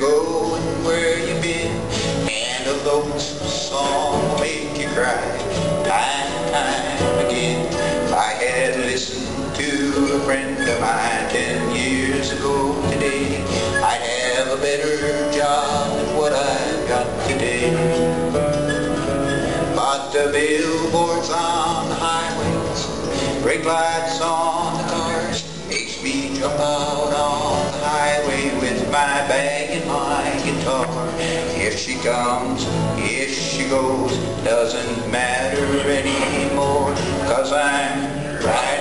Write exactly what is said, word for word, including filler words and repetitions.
go and where you been, and a lonesome song will make you cry time and time again. If I had listened to a friend of mine ten years ago today, I'd have a better job than what I've got today. But the billboards on the highways, brake lights on the cars, makes me jump out on the highway with my bag and my guitar. If she comes, if she goes, doesn't matter anymore, 'cause I'm riding